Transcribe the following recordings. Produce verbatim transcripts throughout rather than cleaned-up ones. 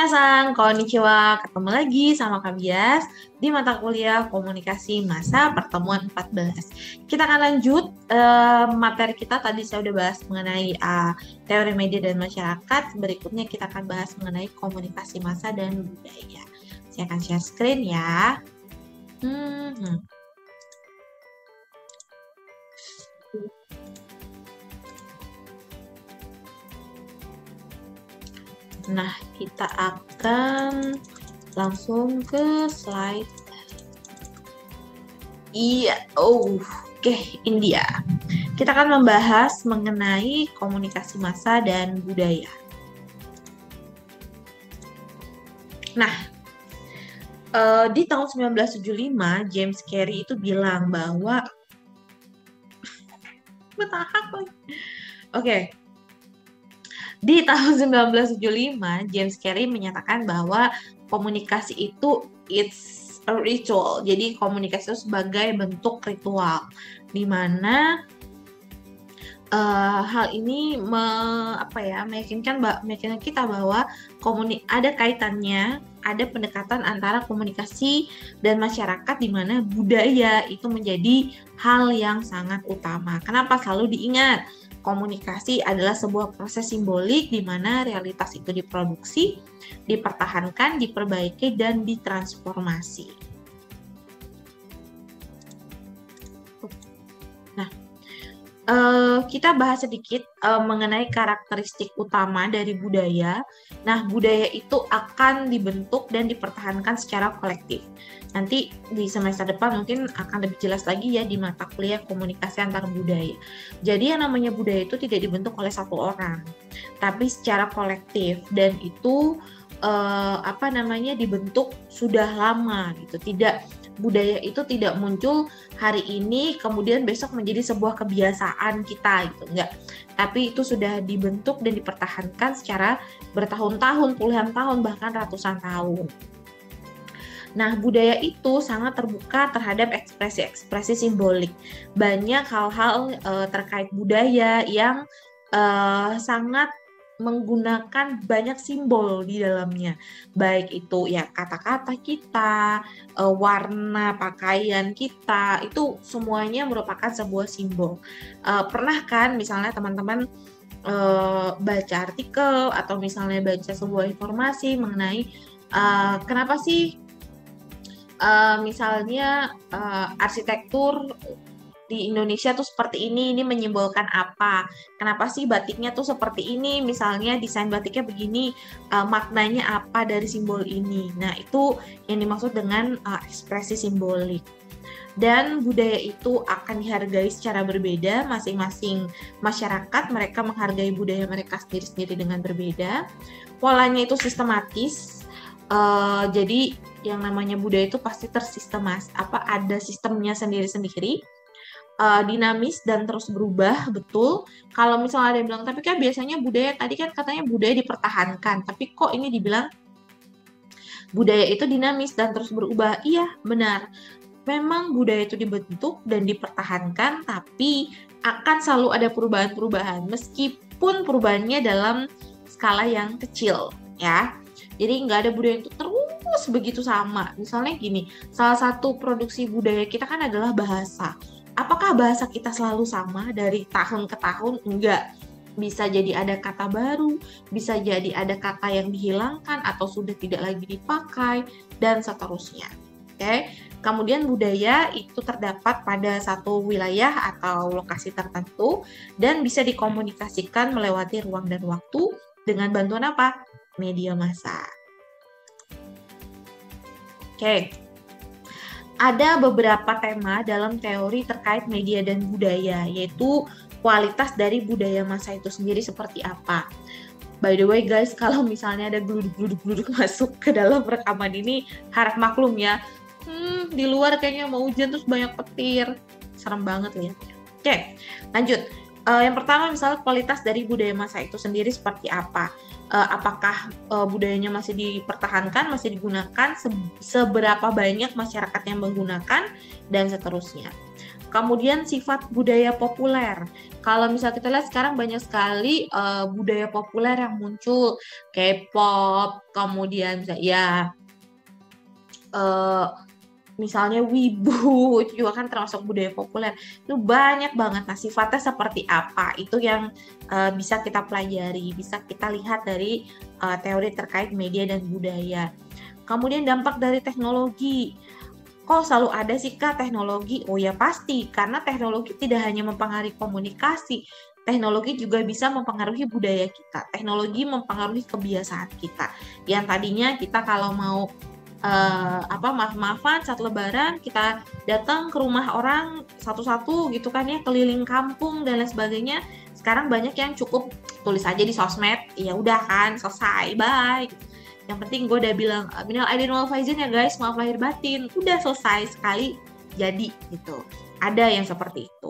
Annyeonghaseyo, konnichiwa, ketemu lagi sama Kak Bias di mata kuliah Komunikasi Massa pertemuan empat belas. Kita akan lanjut uh, materi kita, tadi saya udah bahas mengenai uh, teori media dan masyarakat. Berikutnya kita akan bahas mengenai komunikasi massa dan budaya. Saya akan share screen ya. Hmm. Nah, kita akan langsung ke slide. Iya, oh, oke, okay, India. Kita akan membahas mengenai komunikasi massa dan budaya. Nah, uh, di tahun sembilan belas tujuh puluh lima, James Carey itu bilang bahwa betahak lagi. Oke. Okay. Di tahun sembilan belas tujuh puluh lima, James Carey menyatakan bahwa komunikasi itu it's a ritual. Jadi komunikasi itu sebagai bentuk ritual, di mana uh, hal ini me, apa ya, meyakinkan meyakinkan kita bahwa komunik ada kaitannya, ada pendekatan antara komunikasi dan masyarakat, di mana budaya itu menjadi hal yang sangat utama. Kenapa selalu diingat? Komunikasi adalah sebuah proses simbolik di mana realitas itu diproduksi, dipertahankan, diperbaiki, dan ditransformasi. Nah, uh, kita bahas sedikit uh, mengenai karakteristik utama dari budaya. Nah, budaya itu akan dibentuk dan dipertahankan secara kolektif. Nanti di semester depan mungkin akan lebih jelas lagi ya di mata kuliah komunikasi antar budaya. Jadi yang namanya budaya itu tidak dibentuk oleh satu orang, tapi secara kolektif, dan itu eh, apa namanya dibentuk sudah lama gitu. Tidak budaya itu tidak muncul hari ini kemudian besok menjadi sebuah kebiasaan kita gitu, enggak. Tapi itu sudah dibentuk dan dipertahankan secara bertahun-tahun, puluhan tahun, bahkan ratusan tahun. Nah, budaya itu sangat terbuka terhadap ekspresi-ekspresi simbolik. Banyak hal-hal uh, terkait budaya yang uh, sangat menggunakan banyak simbol di dalamnya. Baik itu ya kata-kata kita, uh, warna pakaian kita, itu semuanya merupakan sebuah simbol. Uh, pernah kan misalnya teman-teman uh, baca artikel atau misalnya baca sebuah informasi mengenai uh, kenapa sih Uh, misalnya uh, arsitektur di Indonesia tuh seperti ini, ini menyimbolkan apa? Kenapa sih batiknya tuh seperti ini? Misalnya desain batiknya begini, uh, maknanya apa dari simbol ini? Nah, itu yang dimaksud dengan uh, ekspresi simbolik. Dan budaya itu akan dihargai secara berbeda, masing-masing masyarakat mereka menghargai budaya mereka sendiri-sendiri dengan berbeda. Polanya itu sistematis, uh, jadi yang namanya budaya itu pasti tersistemas, apa ada sistemnya sendiri-sendiri, uh, dinamis dan terus berubah, betul. Kalau misalnya ada yang bilang, tapi kan biasanya budaya, tadi kan katanya budaya dipertahankan, tapi kok ini dibilang budaya itu dinamis dan terus berubah? Iya, benar. Memang budaya itu dibentuk dan dipertahankan, tapi akan selalu ada perubahan-perubahan, meskipun perubahannya dalam skala yang kecil, ya. Jadi nggak ada budaya itu terus begitu sama. Misalnya gini, salah satu produksi budaya kita kan adalah bahasa. Apakah bahasa kita selalu sama dari tahun ke tahun? Enggak. Bisa jadi ada kata baru, bisa jadi ada kata yang dihilangkan atau sudah tidak lagi dipakai, dan seterusnya. Oke. Okay? Kemudian budaya itu terdapat pada satu wilayah atau lokasi tertentu dan bisa dikomunikasikan melewati ruang dan waktu dengan bantuan apa? Media massa. Oke, okay. Ada beberapa tema dalam teori terkait media dan budaya, yaitu kualitas dari budaya massa itu sendiri seperti apa. By the way guys, kalau misalnya ada geluduk-geluduk masuk ke dalam rekaman ini, harap maklum ya. Hmm, di luar kayaknya mau hujan terus banyak petir. Serem banget lihatnya. Oke, okay, lanjut. Uh, yang pertama misalnya kualitas dari budaya massa itu sendiri seperti apa? Uh, apakah uh, budayanya masih dipertahankan, masih digunakan, se- seberapa banyak masyarakat yang menggunakan, dan seterusnya. Kemudian sifat budaya populer. Kalau misal kita lihat sekarang banyak sekali uh, budaya populer yang muncul, K-pop, kemudian ya uh, misalnya wibu itu juga kan termasuk budaya populer. Itu banyak banget. Nah, sifatnya seperti apa? Itu yang uh, bisa kita pelajari, bisa kita lihat dari uh, teori terkait media dan budaya. Kemudian dampak dari teknologi. Kok selalu ada sih Kak teknologi? Oh ya pasti, karena teknologi tidak hanya mempengaruhi komunikasi, teknologi juga bisa mempengaruhi budaya kita. Teknologi mempengaruhi kebiasaan kita. Yang tadinya kita kalau mau uh, apa maaf-maafan saat lebaran, kita datang ke rumah orang satu-satu gitu kan ya, keliling kampung dan lain sebagainya. Sekarang banyak yang cukup tulis aja di sosmed, ya udah kan selesai, bye. Yang penting gue udah bilang minal aidin wal faizin ya guys, maaf lahir batin, udah selesai sekali jadi gitu. Ada yang seperti itu.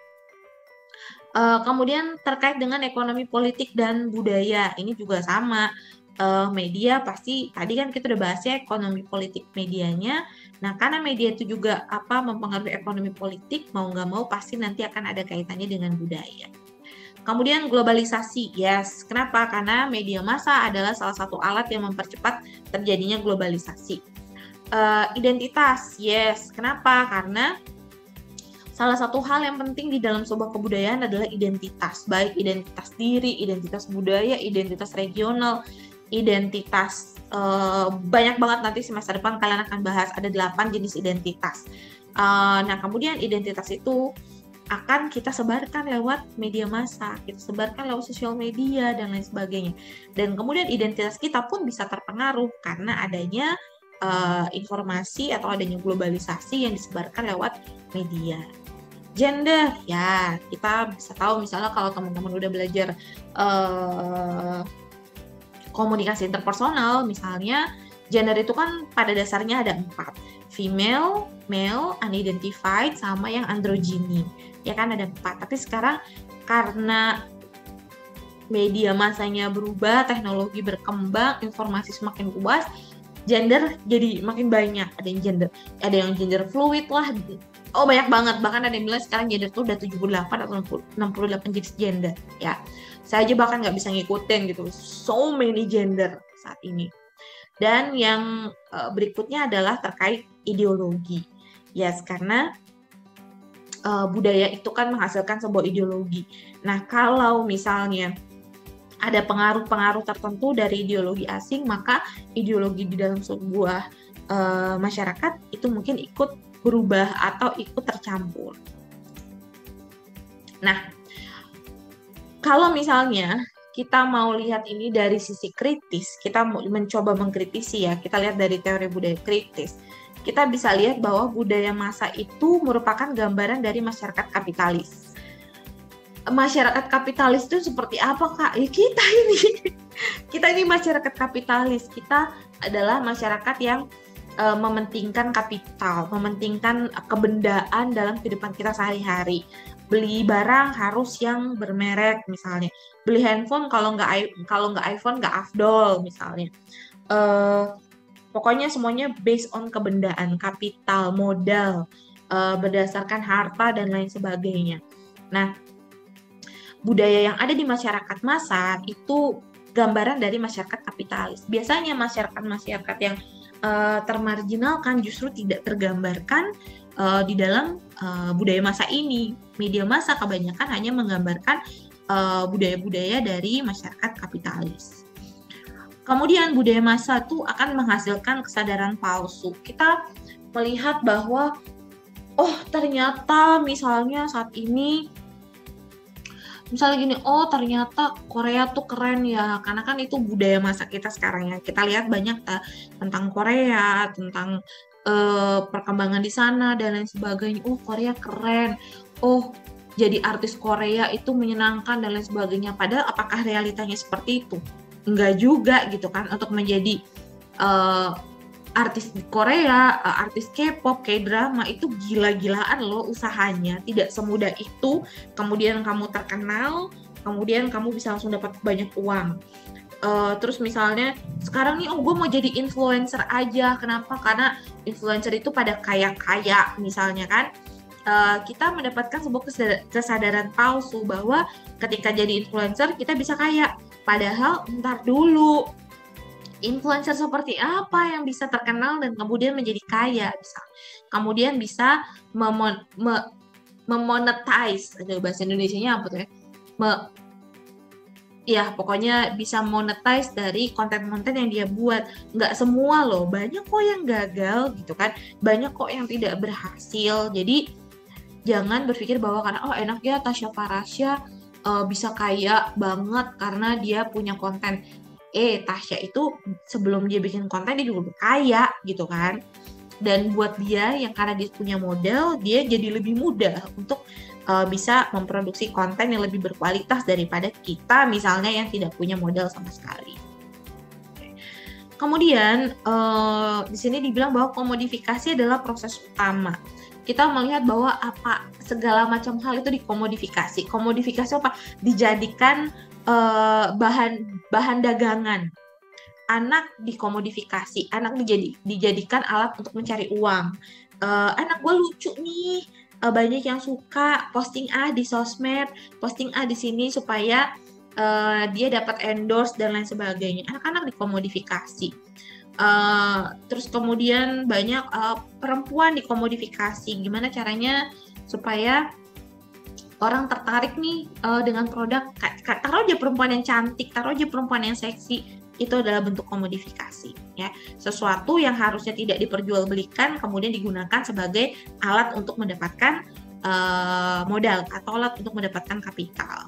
Uh, kemudian terkait dengan ekonomi politik dan budaya, ini juga sama. Uh, media pasti tadi kan kita udah bahas ya ekonomi politik medianya. Nah karena media itu juga apa mempengaruhi ekonomi politik, mau nggak mau pasti nanti akan ada kaitannya dengan budaya. Kemudian globalisasi, yes. Kenapa? Karena media massa adalah salah satu alat yang mempercepat terjadinya globalisasi. Uh, identitas, yes. Kenapa? Karena salah satu hal yang penting di dalam sebuah kebudayaan adalah identitas. Baik identitas diri, identitas budaya, identitas regional, identitas uh, banyak banget nanti semester depan kalian akan bahas. Ada delapan jenis identitas. Uh, nah kemudian identitas itu akan kita sebarkan lewat media massa, kita sebarkan lewat sosial media dan lain sebagainya. Dan kemudian identitas kita pun bisa terpengaruh karena adanya uh, informasi atau adanya globalisasi yang disebarkan lewat media. Gender, ya kita bisa tahu misalnya kalau teman-teman udah belajar uh, komunikasi interpersonal, misalnya gender itu kan pada dasarnya ada empat, female, male, unidentified, sama yang androgyny. Ya kan ada empat, tapi sekarang karena media massanya berubah, teknologi berkembang, informasi semakin luas, gender jadi makin banyak. Ada yang gender, ada yang gender fluid lah. Oh banyak banget, bahkan ada yang bilang sekarang gender tuh udah tujuh puluh delapan atau enam puluh delapan jenis gender. Ya, saya aja bahkan nggak bisa ngikutin gitu. So many gender saat ini. Dan yang uh, berikutnya adalah terkait ideologi. Yes, karena uh, budaya itu kan menghasilkan sebuah ideologi. Nah, kalau misalnya ada pengaruh-pengaruh tertentu dari ideologi asing, maka ideologi di dalam sebuah uh, masyarakat itu mungkin ikut berubah atau ikut tercampur. Nah, kalau misalnya kita mau lihat ini dari sisi kritis, kita mau mencoba mengkritisi ya, kita lihat dari teori budaya kritis, kita bisa lihat bahwa budaya massa itu merupakan gambaran dari masyarakat kapitalis. Masyarakat kapitalis itu seperti apa Kak? Ya kita ini, kita ini masyarakat kapitalis, kita adalah masyarakat yang uh, mementingkan kapital, mementingkan kebendaan dalam kehidupan kita sehari-hari. Beli barang harus yang bermerek misalnya, beli handphone kalau nggak kalau nggak iPhone nggak afdol misalnya. Uh, pokoknya semuanya based on kebendaan, kapital, modal, uh, berdasarkan harta dan lain sebagainya. Nah, budaya yang ada di masyarakat massa itu gambaran dari masyarakat kapitalis. Biasanya masyarakat-masyarakat yang uh, termarginalkan justru tidak tergambarkan uh, di dalam uh, budaya massa ini. Media massa kebanyakan hanya menggambarkan uh, budaya-budaya dari masyarakat kapitalis. Kemudian budaya massa itu akan menghasilkan kesadaran palsu. Kita melihat bahwa oh ternyata misalnya saat ini misalnya gini, oh ternyata Korea tuh keren ya, karena kan itu budaya masa kita sekarang ya. Kita lihat banyak uh, tentang Korea, tentang uh, perkembangan di sana dan lain sebagainya. Oh Korea keren, oh jadi artis Korea itu menyenangkan dan lain sebagainya. Padahal apakah realitanya seperti itu? Enggak juga gitu kan, untuk menjadi uh, artis di Korea, uh, artis K-pop, K-drama itu gila-gilaan loh usahanya, tidak semudah itu. Kemudian kamu terkenal, kemudian kamu bisa langsung dapat banyak uang. Uh, terus misalnya sekarang nih, oh gue mau jadi influencer aja, kenapa? Karena influencer itu pada kaya-kaya misalnya kan. uh, kita mendapatkan sebuah kesadaran palsu bahwa ketika jadi influencer kita bisa kaya. Padahal ntar dulu, influencer seperti apa yang bisa terkenal dan kemudian menjadi kaya, bisa kemudian bisa memon me memonetize, ada bahasa Indonesianya apa tuh ya? Me ya pokoknya bisa monetize dari konten-konten yang dia buat. Nggak semua loh, banyak kok yang gagal gitu kan, banyak kok yang tidak berhasil. Jadi jangan berpikir bahwa karena oh enak ya Tasya Farasya uh, bisa kaya banget karena dia punya konten. Eh Tasya itu sebelum dia bikin konten dia juga kaya gitu kan. Dan buat dia yang karena dia punya modal, dia jadi lebih mudah untuk uh, bisa memproduksi konten yang lebih berkualitas daripada kita misalnya yang tidak punya modal sama sekali. Kemudian uh, di sini dibilang bahwa komodifikasi adalah proses utama. Kita melihat bahwa apa segala macam hal itu dikomodifikasi. Komodifikasi apa? Dijadikan uh, bahan bahan dagangan. Anak dikomodifikasi, anak dijadi, dijadikan alat untuk mencari uang. Uh, anak gue lucu nih, uh, banyak yang suka posting A di sosmed, posting A di sini supaya uh, dia dapat endorse dan lain sebagainya. Anak-anak dikomodifikasi. Uh, terus kemudian banyak uh, perempuan dikomodifikasi. Gimana caranya supaya orang tertarik nih uh, dengan produk? Taruh aja perempuan yang cantik, taruh aja perempuan yang seksi. Itu adalah bentuk komodifikasi, ya. Sesuatu yang harusnya tidak diperjualbelikan kemudian digunakan sebagai alat untuk mendapatkan uh, modal atau alat untuk mendapatkan kapital.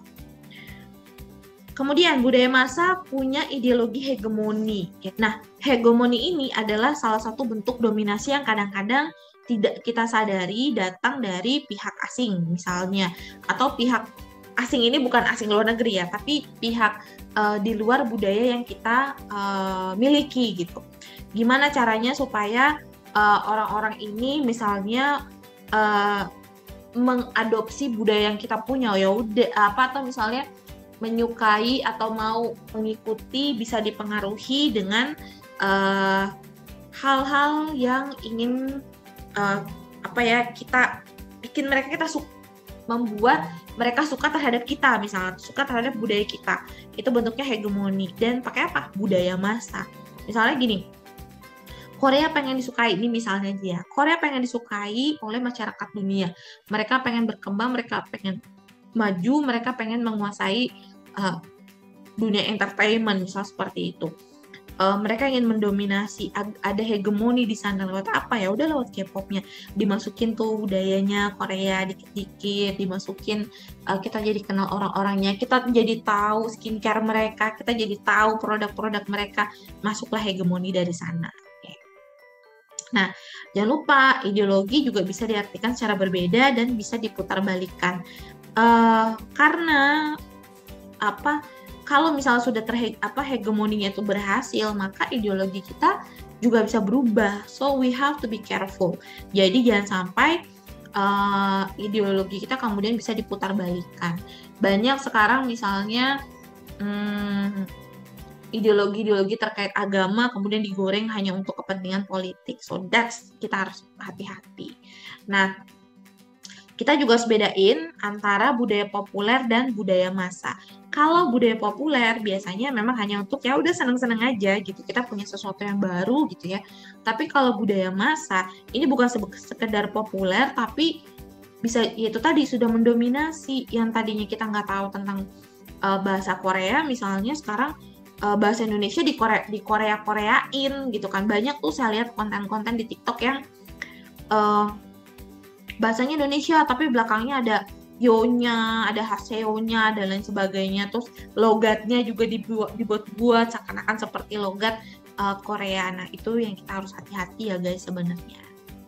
Kemudian budaya massa punya ideologi hegemoni. Nah, hegemoni ini adalah salah satu bentuk dominasi yang kadang-kadang tidak kita sadari datang dari pihak asing misalnya, atau pihak asing ini bukan asing luar negeri ya, tapi pihak uh, di luar budaya yang kita uh, miliki gitu. Gimana caranya supaya uh, orang-orang ini misalnya uh, mengadopsi budaya yang kita punya, ya udah apa atau misalnya menyukai atau mau mengikuti, bisa dipengaruhi dengan uh, hal-hal yang ingin uh, apa ya kita bikin mereka kita suka, membuat mereka suka terhadap kita, misalnya suka terhadap budaya kita. Itu bentuknya hegemoni. Dan pakai apa? Budaya massa. Misalnya gini, Korea pengen disukai, ini misalnya dia. Korea pengen disukai oleh masyarakat dunia. Mereka pengen berkembang, mereka pengen maju, mereka pengen menguasai uh, dunia entertainment, misal seperti itu. Uh, mereka ingin mendominasi, ada hegemoni di sana lewat apa ya? Udah lewat K-popnya, dimasukin tuh budayanya Korea dikit-dikit, dimasukin uh, kita jadi kenal orang-orangnya, kita jadi tahu skincare mereka, kita jadi tahu produk-produk mereka, masuklah hegemoni dari sana. Okay. Nah, jangan lupa ideologi juga bisa diartikan secara berbeda dan bisa diputarbalikkan. Uh, karena apa? Kalau misalnya sudah terhe apa hegemoninya itu berhasil, maka ideologi kita juga bisa berubah. So we have to be careful. Jadi jangan sampai uh, ideologi kita kemudian bisa diputarbalikkan. Banyak sekarang misalnya hmm, ideologi-ideologi terkait agama kemudian digoreng hanya untuk kepentingan politik. So that's kita harus hati-hati. Nah, kita juga harus bedain antara budaya populer dan budaya massa. Kalau budaya populer biasanya memang hanya untuk ya udah seneng-seneng aja gitu, kita punya sesuatu yang baru gitu ya. Tapi kalau budaya massa ini bukan sekedar populer, tapi bisa ya itu tadi sudah mendominasi. Yang tadinya kita nggak tahu tentang uh, bahasa Korea misalnya, sekarang uh, bahasa Indonesia di Korea di Korea Koreain gitu kan. Banyak tuh saya lihat konten-konten di TikTok yang uh, bahasanya Indonesia tapi belakangnya ada yo-nya, ada haseo-nya dan lain sebagainya. Terus logatnya juga dibuat dibuat-buat seakan-akan seperti logat uh, Korea. Nah, itu yang kita harus hati-hati ya guys sebenarnya.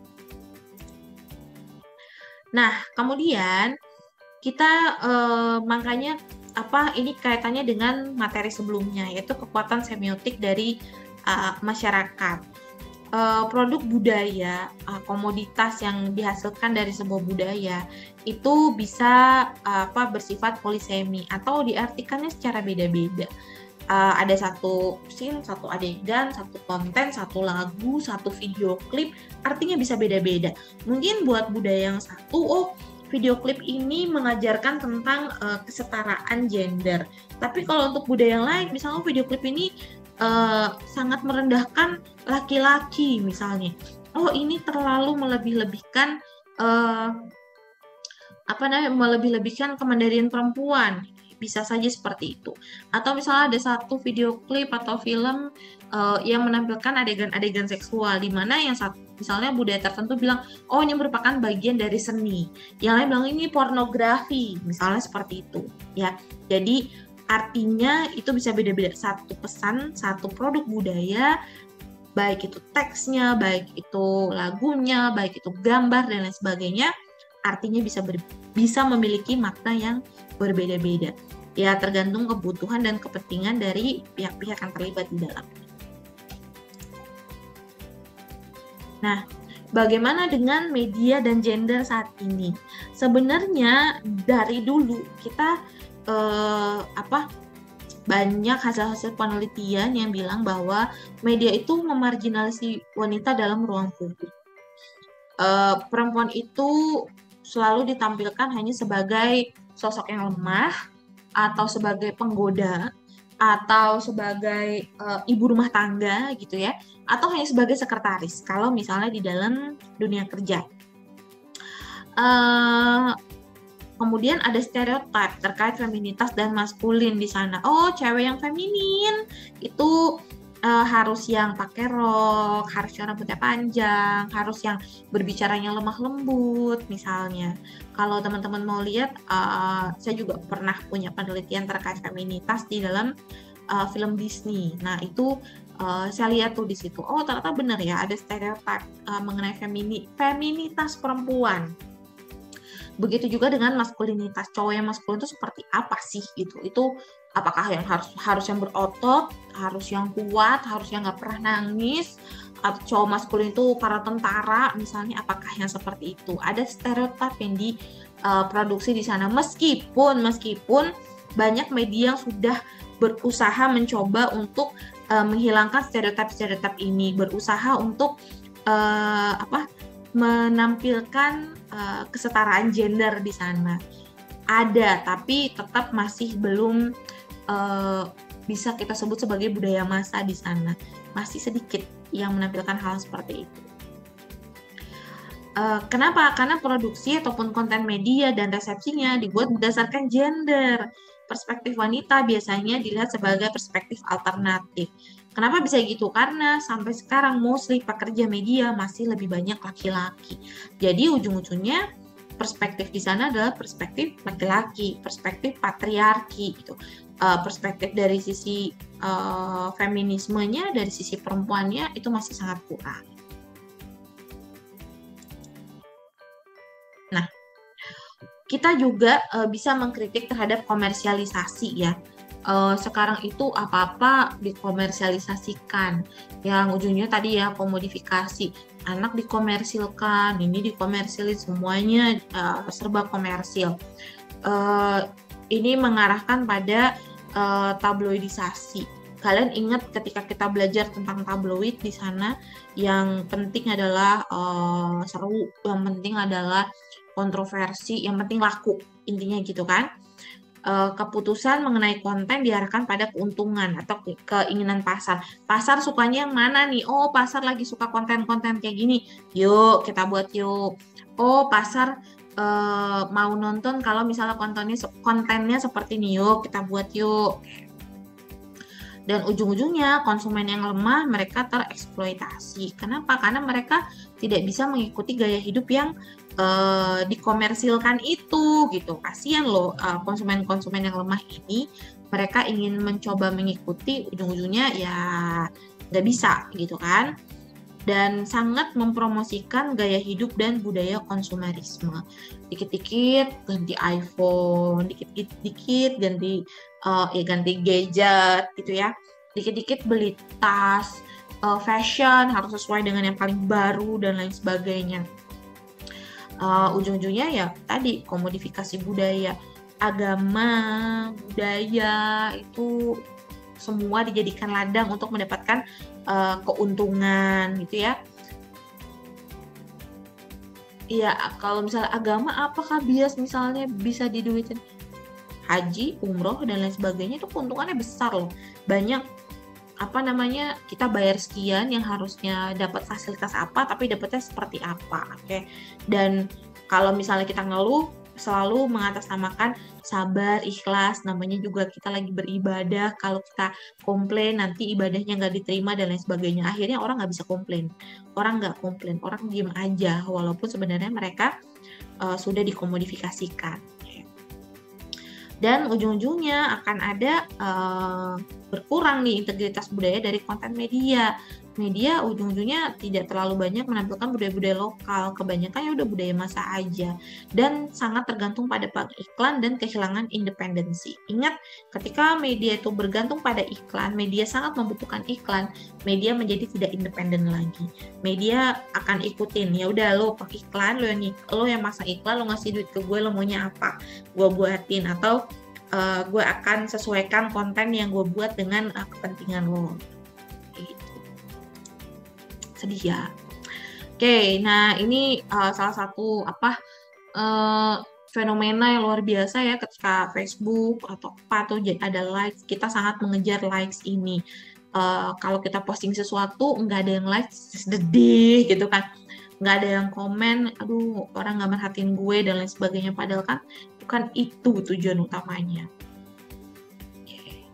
Nah, kemudian kita uh, makanya apa ini kaitannya dengan materi sebelumnya, yaitu kekuatan semiotik dari uh, masyarakat. Uh, produk budaya, uh, komoditas yang dihasilkan dari sebuah budaya itu bisa uh, apa bersifat polisemi atau diartikannya secara beda-beda. uh, ada satu scene, satu adegan, satu konten, satu lagu, satu video klip, artinya bisa beda-beda. Mungkin buat budaya yang satu, oh video klip ini mengajarkan tentang uh, kesetaraan gender. Tapi kalau untuk budaya yang lain, misalnya video klip ini uh, sangat merendahkan laki-laki misalnya. Oh ini terlalu melebih-lebihkan uh, apa namanya melebih-lebihkan kemandirian perempuan, bisa saja seperti itu. Atau misalnya ada satu video klip atau film uh, yang menampilkan adegan-adegan seksual, di mana yang satu, misalnya budaya tertentu bilang, oh ini merupakan bagian dari seni, yang lain bilang ini pornografi, misalnya seperti itu, ya. Jadi artinya itu bisa beda-beda. Satu pesan, satu produk budaya, baik itu teksnya, baik itu lagunya, baik itu gambar dan lain sebagainya, artinya bisa ber, bisa memiliki makna yang berbeda-beda. Ya tergantung kebutuhan dan kepentingan dari pihak-pihak yang terlibat di dalam. Nah, bagaimana dengan media dan gender saat ini? Sebenarnya dari dulu kita eh, apa banyak hasil-hasil penelitian yang bilang bahwa media itu memarginalisasi wanita dalam ruang publik. Uh, perempuan itu selalu ditampilkan hanya sebagai sosok yang lemah, atau sebagai penggoda, atau sebagai uh, ibu rumah tangga gitu ya, atau hanya sebagai sekretaris kalau misalnya di dalam dunia kerja. Uh, Kemudian ada stereotip terkait feminitas dan maskulin di sana. Oh, cewek yang feminin itu uh, harus yang pakai rok, harus yang rambutnya panjang, harus yang berbicaranya lemah lembut misalnya. Kalau teman-teman mau lihat, uh, saya juga pernah punya penelitian terkait feminitas di dalam uh, film Disney. Nah, itu uh, saya lihat tuh di situ. Oh, ternyata benar ya, ada stereotip uh, mengenai femini feminitas perempuan. Begitu juga dengan maskulinitas, cowok yang maskulin itu seperti apa sih gitu. Itu apakah yang harus harus yang berotot, harus yang kuat, harus yang nggak pernah nangis, atau cowok maskulin itu para tentara misalnya, apakah yang seperti itu. Ada stereotip yang diproduksi uh, di sana, meskipun meskipun banyak media yang sudah berusaha mencoba untuk uh, menghilangkan stereotip-stereotip ini, berusaha untuk uh, apa menampilkan uh, kesetaraan gender di sana. Ada, tapi tetap masih belum uh, bisa kita sebut sebagai budaya massa di sana. Masih sedikit yang menampilkan hal seperti itu. Uh, kenapa? Karena produksi ataupun konten media dan resepsinya dibuat berdasarkan gender. Perspektif wanita biasanya dilihat sebagai perspektif alternatif. Kenapa bisa gitu? Karena sampai sekarang mostly pekerja media masih lebih banyak laki-laki. Jadi ujung-ujungnya perspektif di sana adalah perspektif laki-laki, perspektif patriarki gitu. Uh, perspektif dari sisi uh, feminismenya, dari sisi perempuannya itu masih sangat kurang. Nah, kita juga uh, bisa mengkritik terhadap komersialisasi ya. Uh, sekarang itu apa-apa dikomersialisasikan, yang ujungnya tadi ya komodifikasi, anak dikomersilkan, ini dikomersilin, semuanya uh, serba komersil. Uh, ini mengarahkan pada uh, tabloidisasi. Kalian ingat ketika kita belajar tentang tabloid di sana, yang penting adalah uh, seru, yang penting adalah kontroversi, yang penting laku, intinya gitu kan. Keputusan mengenai konten diarahkan pada keuntungan atau keinginan pasar. Pasar sukanya yang mana nih? Oh, pasar lagi suka konten-konten kayak gini. Yuk, kita buat yuk. Oh, pasar uh, mau nonton kalau misalnya kontennya kontennya seperti ini, yuk kita buat yuk. Dan ujung-ujungnya konsumen yang lemah mereka tereksploitasi. Kenapa? Karena mereka tidak bisa mengikuti gaya hidup yang uh, dikomersilkan itu gitu. Kasihan loh uh, konsumen-konsumen yang lemah ini, mereka ingin mencoba mengikuti, ujung-ujungnya ya nggak bisa gitu kan. Dan sangat mempromosikan gaya hidup dan budaya konsumerisme. Dikit-dikit ganti iPhone, dikit-dikit ganti uh, ya ganti gadget gitu ya. Dikit-dikit beli tas, uh, fashion harus sesuai dengan yang paling baru dan lain sebagainya. Uh, ujung-ujungnya ya tadi komodifikasi budaya, agama, budaya itu semua dijadikan ladang untuk mendapatkan uh, keuntungan gitu ya. Iya, kalau misalnya agama apakah bias misalnya bisa diduitin? Haji, umroh, dan lain sebagainya itu keuntungannya besar loh. Banyak apa namanya, kita bayar sekian yang harusnya dapat fasilitas apa tapi dapatnya seperti apa. Oke. Okay? Dan kalau misalnya kita ngeluh, selalu mengatasnamakan sabar, ikhlas, namanya juga kita lagi beribadah. Kalau kita komplain nanti ibadahnya nggak diterima dan lain sebagainya, akhirnya orang nggak bisa komplain, orang nggak komplain, orang diem aja walaupun sebenarnya mereka uh, sudah dikomodifikasikan. Dan ujung-ujungnya akan ada uh, berkurang nih integritas budaya dari konten media. Media ujung-ujungnya tidak terlalu banyak menampilkan budaya-budaya lokal, kebanyakan ya udah budaya masa aja, dan sangat tergantung pada iklan dan kehilangan independensi. Ingat, ketika media itu bergantung pada iklan, media sangat membutuhkan iklan, media menjadi tidak independen lagi. Media akan ikutin, ya udah lo pakai iklan, lo yang lo yang masang iklan, lo ngasih duit ke gue, lo maunya apa, gue buatin, atau uh, gue akan sesuaikan konten yang gue buat dengan uh, kepentingan lo. Gitu. Sedih ya. Oke, nah ini uh, salah satu apa uh, fenomena yang luar biasa ya, ketika Facebook atau apa tuh ada likes, kita sangat mengejar likes ini. Uh, kalau kita posting sesuatu nggak ada yang like, sedih gitu kan, nggak ada yang komen, aduh orang nggak merhatiin gue dan lain sebagainya, padahal kan bukan itu tujuan utamanya. Okay.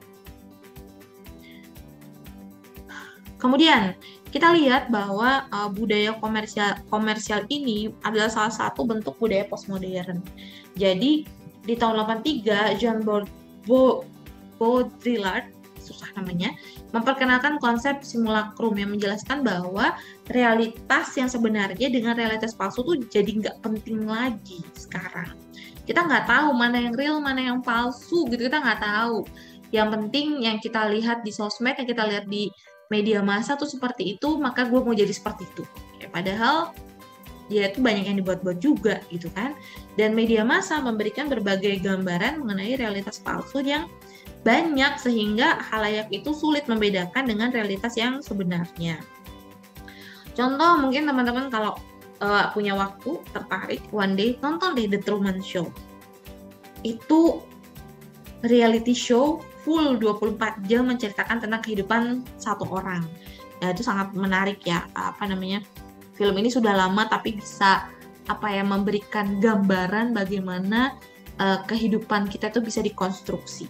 Kemudian kita lihat bahwa uh, budaya komersial komersial ini adalah salah satu bentuk budaya postmodern. Jadi di tahun delapan puluh tiga Jean Baudrillard, susah namanya, memperkenalkan konsep simulacrum yang menjelaskan bahwa realitas yang sebenarnya dengan realitas palsu tuh jadi nggak penting lagi sekarang. Kita nggak tahu mana yang real, mana yang palsu gitu, kita nggak tahu. Yang penting yang kita lihat di sosmed, yang kita lihat di media massa tuh seperti itu, maka gue mau jadi seperti itu. Ya, padahal ya itu banyak yang dibuat-buat juga gitu kan. Dan media massa memberikan berbagai gambaran mengenai realitas palsu yang banyak sehingga khalayak itu sulit membedakan dengan realitas yang sebenarnya. Contoh, mungkin teman-teman kalau uh, punya waktu, tertarik, one day nonton deh The Truman Show. Itu reality show full dua puluh empat jam menceritakan tentang kehidupan satu orang. Ya, itu sangat menarik ya, apa namanya, film ini sudah lama tapi bisa apa ya memberikan gambaran bagaimana uh, kehidupan kita itu bisa dikonstruksi.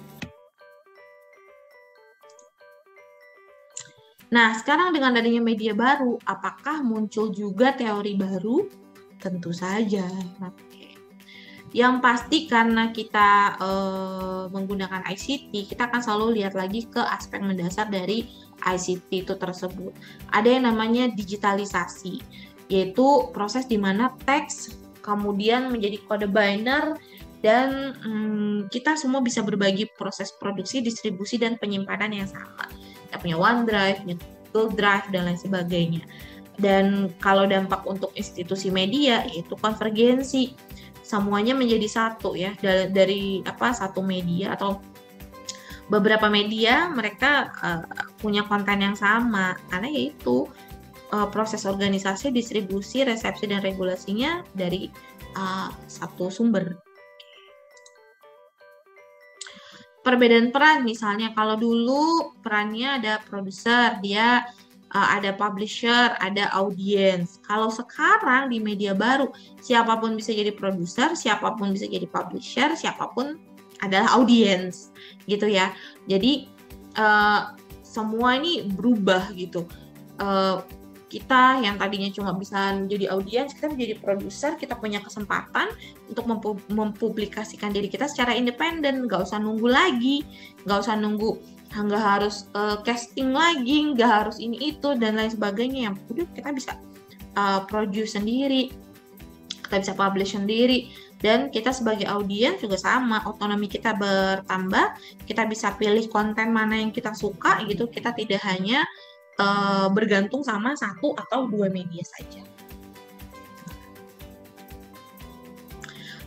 Nah, sekarang dengan adanya media baru, apakah muncul juga teori baru? Tentu saja. Yang pasti karena kita e, menggunakan I C T, kita akan selalu lihat lagi ke aspek mendasar dari I C T itu tersebut. Ada yang namanya digitalisasi, yaitu proses di mana teks kemudian menjadi kode biner dan hmm, kita semua bisa berbagi proses produksi, distribusi, dan penyimpanan yang sama. Kita punya OneDrive, punya Google Drive, dan lain sebagainya. Dan kalau dampak untuk institusi media, yaitu konvergensi, semuanya menjadi satu ya, dari, dari apa satu media atau beberapa media, mereka uh, punya konten yang sama, karena yaitu uh, proses organisasi, distribusi, resepsi, dan regulasinya dari uh, satu sumber. Perbedaan peran, misalnya kalau dulu perannya ada produser, dia uh, ada publisher, ada audiens. Kalau sekarang di media baru, siapapun bisa jadi produser, siapapun bisa jadi publisher, siapapun adalah audiens, gitu ya. Jadi uh, semua ini berubah gitu. Uh, kita yang tadinya cuma bisa menjadi audiens, kita menjadi produser, kita punya kesempatan untuk mempublikasikan diri kita secara independen, nggak usah nunggu lagi, nggak usah nunggu, nggak harus uh, casting lagi, nggak harus ini itu dan lain sebagainya. Yang udah kita bisa uh, produce sendiri, kita bisa publish sendiri, dan kita sebagai audiens juga sama, otonomi kita bertambah, kita bisa pilih konten mana yang kita suka gitu, kita tidak hanya Uh, bergantung sama satu atau dua media saja.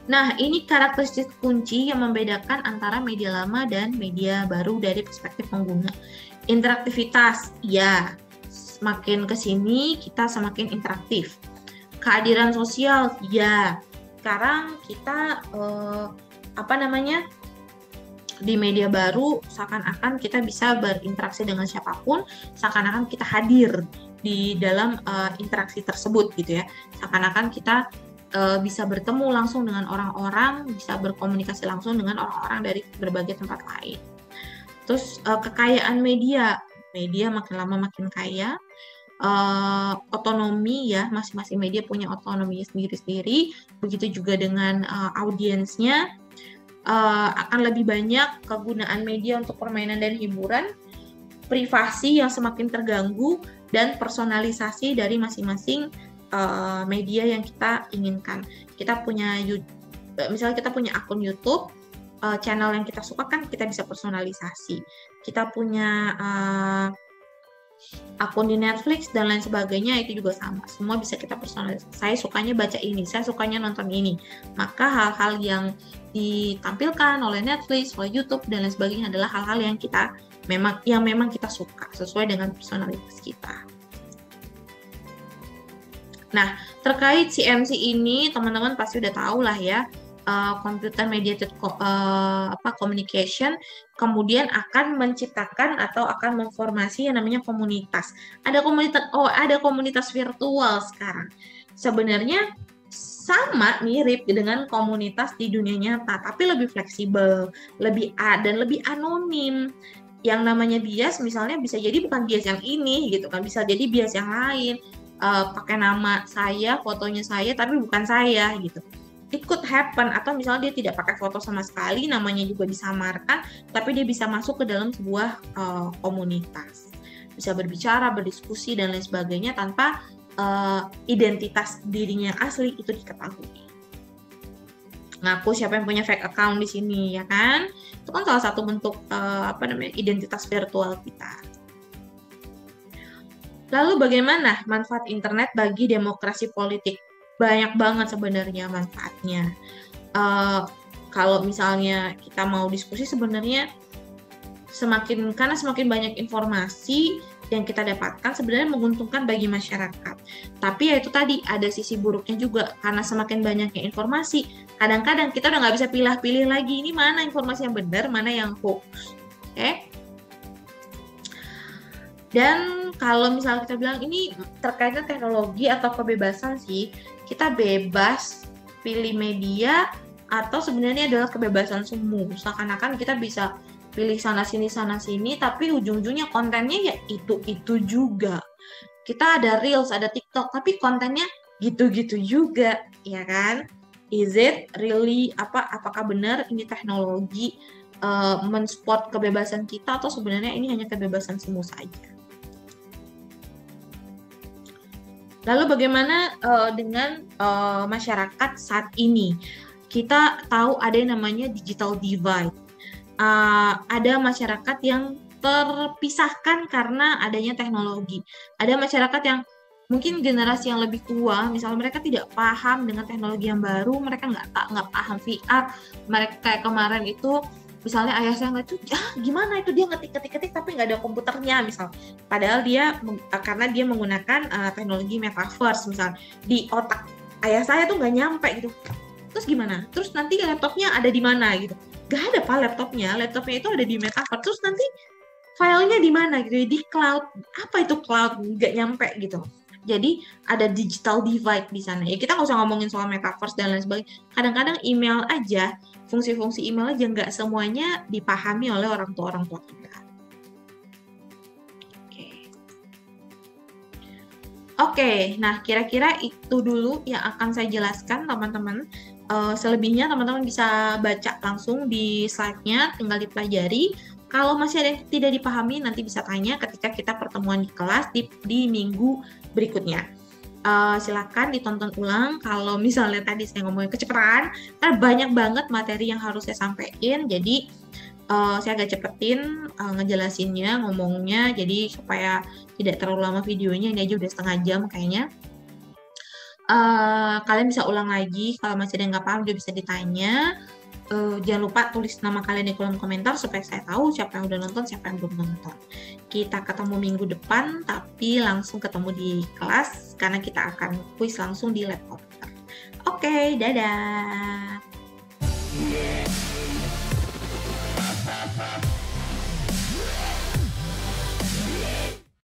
Nah, ini karakteristik kunci yang membedakan antara media lama dan media baru dari perspektif pengguna. Interaktivitas, ya, semakin ke sini kita semakin interaktif. Kehadiran sosial, ya. Sekarang kita eh, apa namanya? Di media baru seakan-akan kita bisa berinteraksi dengan siapapun, seakan-akan kita hadir di dalam uh, interaksi tersebut gitu ya. Seakan-akan kita uh, bisa bertemu langsung dengan orang-orang, bisa berkomunikasi langsung dengan orang-orang dari berbagai tempat lain. Terus uh, kekayaan media, media makin lama makin kaya. Uh, otonomi ya, masing-masing media punya otonomi sendiri-sendiri. Begitu juga dengan uh, audiensnya. Uh, akan lebih banyak kegunaan media untuk permainan dan hiburan, privasi yang semakin terganggu, dan personalisasi dari masing-masing uh, media yang kita inginkan. Kita punya, misalnya kita punya akun YouTube, uh, channel yang kita suka kan kita bisa personalisasi. Kita punya uh, akun di Netflix dan lain sebagainya, itu juga sama. Semua bisa kita personalisasi. Saya sukanya baca ini, saya sukanya nonton ini. Maka hal-hal yang ditampilkan oleh Netflix, oleh YouTube dan lain sebagainya adalah hal-hal yang kita memang yang memang kita suka sesuai dengan personalitas kita. Nah, terkait C M C ini teman-teman pasti udah tahu lah ya. Uh, computer mediated uh, apa communication kemudian akan menciptakan atau akan memformasi yang namanya komunitas. Ada komunitas oh ada komunitas virtual sekarang. Sebenarnya sama mirip dengan komunitas di dunia nyata, tapi lebih fleksibel, lebih a dan lebih anonim. Yang namanya bias misalnya bisa jadi bukan bias yang ini gitu kan, bisa jadi bias yang lain. Uh, pakai nama saya, fotonya saya tapi bukan saya gitu. It could happen, atau misalnya dia tidak pakai foto sama sekali, namanya juga disamarkan, tapi dia bisa masuk ke dalam sebuah uh, komunitas, bisa berbicara, berdiskusi dan lain sebagainya tanpa uh, identitas dirinya yang asli itu diketahui. Ngaku siapa yang punya fake account di sini, ya kan? Itu kan salah satu bentuk uh, apa namanya identitas virtual kita. Lalu bagaimana manfaat internet bagi demokrasi politik? Banyak banget sebenarnya manfaatnya. Uh, kalau misalnya kita mau diskusi sebenarnya semakin karena semakin banyak informasi yang kita dapatkan sebenarnya menguntungkan bagi masyarakat. Tapi ya itu tadi ada sisi buruknya juga karena semakin banyaknya informasi. Kadang-kadang kita udah nggak bisa pilih-pilih lagi ini mana informasi yang benar, mana yang hoax. Oke? Okay? Dan kalau misalnya kita bilang ini terkait teknologi atau kebebasan sih, kita bebas pilih media atau sebenarnya adalah kebebasan semu. Seakan-akan kita bisa pilih sana-sini, sana-sini, tapi ujung-ujungnya kontennya ya itu-itu juga. Kita ada Reels, ada TikTok, tapi kontennya gitu-gitu juga, ya kan? Is it really, apa, apakah benar ini teknologi uh, men-support kebebasan kita atau sebenarnya ini hanya kebebasan semu saja? Lalu bagaimana uh, dengan uh, masyarakat saat ini? Kita tahu ada yang namanya digital divide. Uh, ada masyarakat yang terpisahkan karena adanya teknologi. Ada masyarakat yang mungkin generasi yang lebih tua, misalnya mereka tidak paham dengan teknologi yang baru, mereka nggak nggak paham V R. Mereka kayak kemarin itu, misalnya ayah saya nggak tuh, ah gimana itu dia ngetik-ngetik-ngetik tapi nggak ada komputernya misal. Padahal dia karena dia menggunakan uh, teknologi metaverse misal di otak ayah saya tuh nggak nyampe gitu. Terus gimana? Terus nanti laptopnya ada di mana gitu? Gak ada pak laptopnya, laptopnya itu ada di metaverse. Terus nanti filenya di mana gitu? Di cloud. Apa itu cloud? Nggak nyampe gitu. Jadi ada digital divide di sana. Ya kita nggak usah ngomongin soal metaverse dan lain sebagainya. Kadang-kadang email aja, fungsi-fungsi email aja nggak semuanya dipahami oleh orang tua orang tua kita. Oke, Oke, nah kira-kira itu dulu yang akan saya jelaskan teman-teman. Uh, selebihnya teman-teman bisa baca langsung di slide-nya, tinggal dipelajari. Kalau masih ada yang tidak dipahami, nanti bisa tanya ketika kita pertemuan di kelas di, di minggu berikutnya. Uh, silakan ditonton ulang. Kalau misalnya tadi saya ngomongin kecepatan, karena banyak banget materi yang harus saya sampaikan, jadi uh, saya agak cepetin uh, ngejelasinnya, ngomongnya, jadi supaya tidak terlalu lama videonya. Ini aja udah setengah jam kayaknya. Uh, kalian bisa ulang lagi, kalau masih ada yang nggak paham juga bisa ditanya. Uh, jangan lupa tulis nama kalian di kolom komentar supaya saya tahu siapa yang udah nonton, siapa yang belum nonton. Kita ketemu minggu depan, tapi langsung ketemu di kelas karena kita akan kuis langsung di lab komputer. Oke, dadah!